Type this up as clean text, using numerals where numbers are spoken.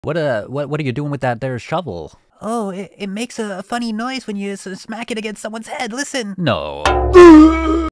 What are you doing with that there shovel? Oh, it makes a funny noise when you smack it against someone's head. Listen. No.